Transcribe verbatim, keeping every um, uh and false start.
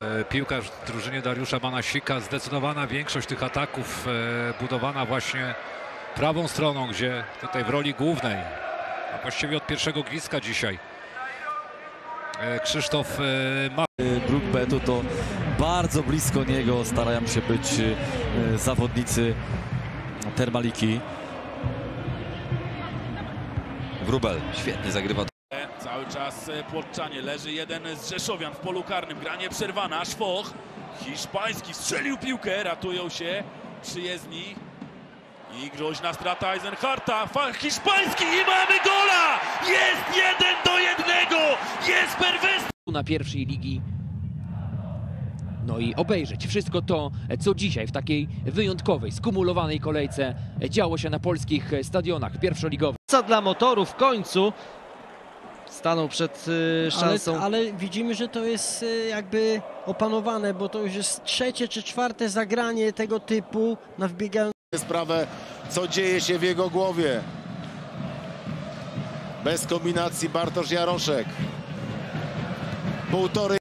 Piłkarz w drużynie Dariusza Banasika, zdecydowana większość tych ataków e, budowana właśnie prawą stroną, gdzie tutaj w roli głównej, a właściwie od pierwszego gwizdka dzisiaj, e, Krzysztof e, ma... Bruk Betu to bardzo blisko niego starają się być e, zawodnicy Termaliki. Wróbel świetnie zagrywa. Cały czas Płotczanie, leży jeden z Rzeszowian w polu karnym, gra nieprzerwana, Szwoch hiszpański strzelił piłkę, ratują się przyjezdni i groźna strata Eisenharta, hiszpański i mamy gola! Jest jeden do jednego! Jest perwers! Na pierwszej ligi. No i obejrzeć wszystko to, co dzisiaj w takiej wyjątkowej, skumulowanej kolejce działo się na polskich stadionach pierwszoligowych. Co dla motoru w końcu stanął przed y, szansą. Ale, ale widzimy, że to jest y, jakby opanowane, bo to już jest trzecie czy czwarte zagranie tego typu na wbiegając. Sprawę, co dzieje się w jego głowie. Bez kombinacji Bartosz Jaroszek. Półtorej